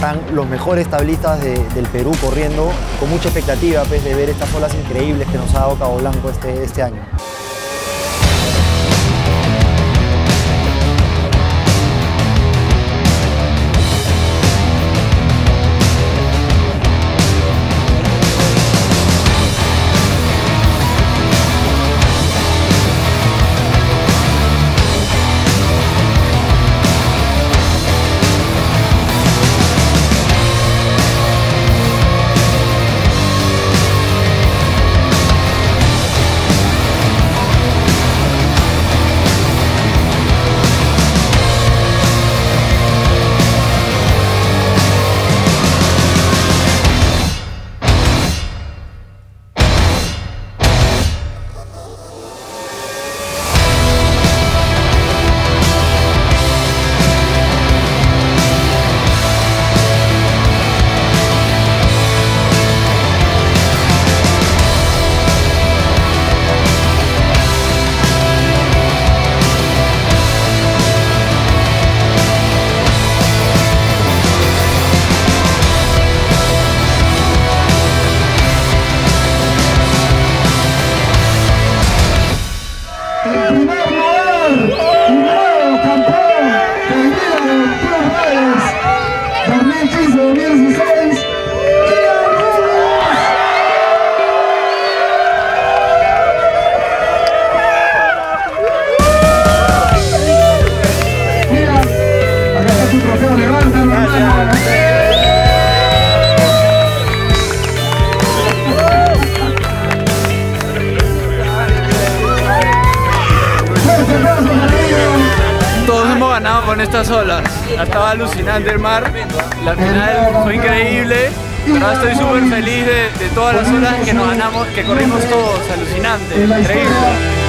están los mejores tablistas del Perú corriendo, con mucha expectativa pues, de ver estas olas increíbles que nos ha dado Cabo Blanco este año. Con estas olas, estaba alucinante el mar, la final fue increíble, ahora estoy súper feliz de todas las olas que nos ganamos, que corrimos todos, alucinante, increíble.